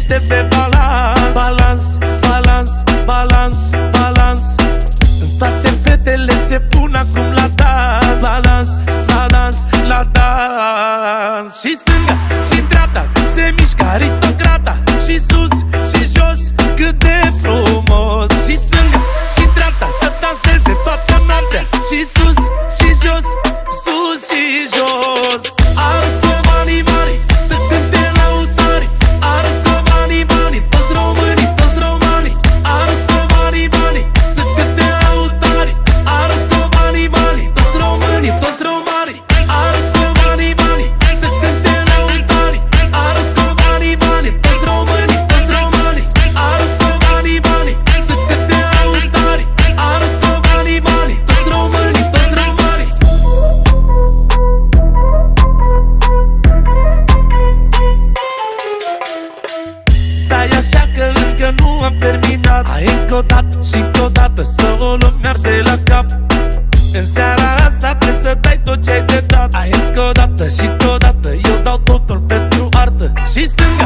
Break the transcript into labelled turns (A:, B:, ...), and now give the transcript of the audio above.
A: este pe balans. Balans, balans, balans, balans. Toate fetele se pun acum la dans. Balans, balans, la dans. Și stânga, și dreapta, cum se mișcă aristocrata. Și sus, și jos, cât de frumos. Și stânga, și dreapta, să danseze toată noaptea. Și sus, și jos, sus și jos. Aruncă banii, banii, să cânte lăutari. Aruncă banii, banii, toți românii, toți romanii. Aruncă banii, banii, să cânte lăutari. Aruncă banii, banii, toți românii, toți romanii. Aruncă banii, banii, să cânte lăutari. Aruncă banii, banii, toți românii, toți romanii. Aruncă banii, banii, să cânte lăutari. Aruncă banii, banii, toți românii, toți romanii. Stai așa că încă nu am terminat. Hai încă o dată și încă o dată, să o luăm de la cap. În seara asta trebuie să dai tot ce ai de dat. Hai încă o dată și încă o dată, eu dau totul pentru artă. Și stânga